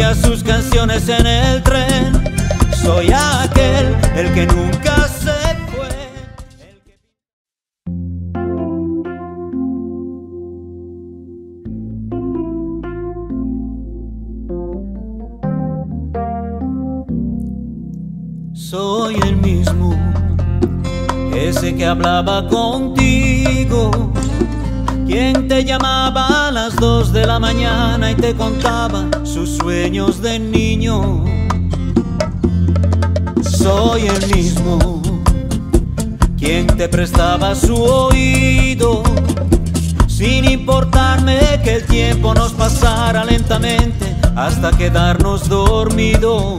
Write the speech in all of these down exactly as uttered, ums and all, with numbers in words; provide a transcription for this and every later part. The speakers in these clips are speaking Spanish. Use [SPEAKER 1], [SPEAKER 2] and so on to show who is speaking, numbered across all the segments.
[SPEAKER 1] escribía sus canciones en el tren. Soy aquel, el que nunca se fue, el que... Soy el mismo, ese que hablaba contigo, quien te llamaba a las dos de la mañana y te contaba sus sueños de niño. Soy el mismo, quien te prestaba su oído, sin importarme que el tiempo nos pasara lentamente hasta quedarnos dormidos.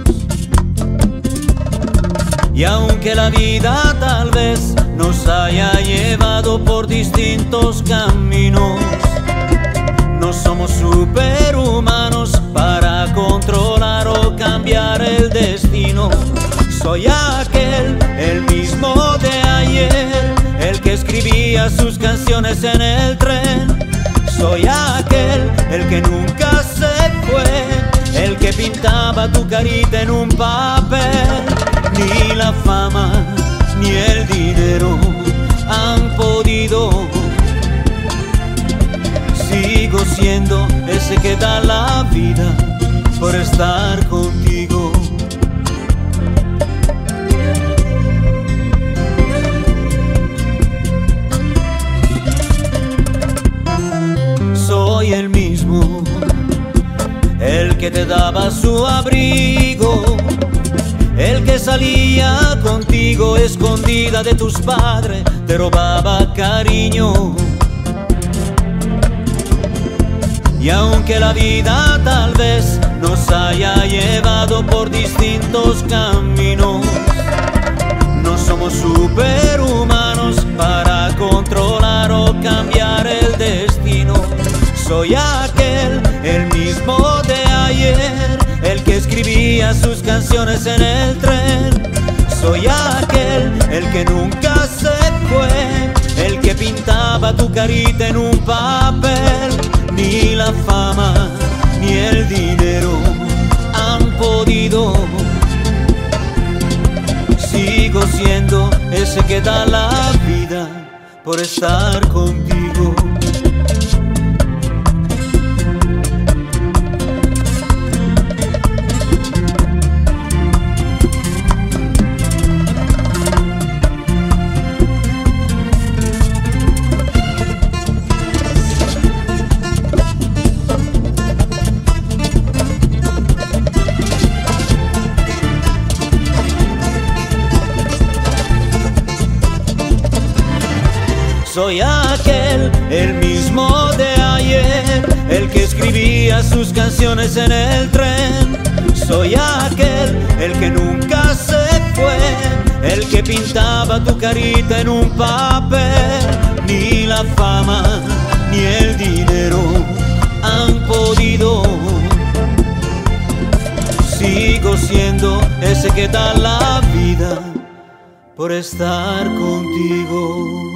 [SPEAKER 1] Y aunque la vida tal vez nos haya llevado por distintos caminos, no somos superhumanos para controlar o cambiar el destino. Soy aquel, el mismo de ayer, el que escribía sus canciones en el tren. Soy aquel, el que nunca se fue, el que pintaba tu carita en un papel. Ni la fama ni el dinero han podido. Sigo siendo ese que da la vida por estar contigo. Soy el mismo, el que te daba su abrigo, el que salía contigo escondida de tus padres, te robaba cariño. Y aunque la vida tal vez nos haya llevado por distintos caminos, no somos superhumanos para controlar o cambiar el destino. Soy aquel, el mismo de ayer, el que escribía sus canciones en el tren. Soy aquel, el que nunca se fue, el que pintaba tu carita en un papel. Ni la fama ni el dinero han podido. Sigo siendo ese que da la vida por estar contigo. Soy aquel, el mismo de ayer, el que escribía sus canciones en el tren. Soy aquel, el que nunca se fue, el que pintaba tu carita en un papel. Ni la fama ni el dinero han podido. Sigo siendo ese que da la vida por estar contigo.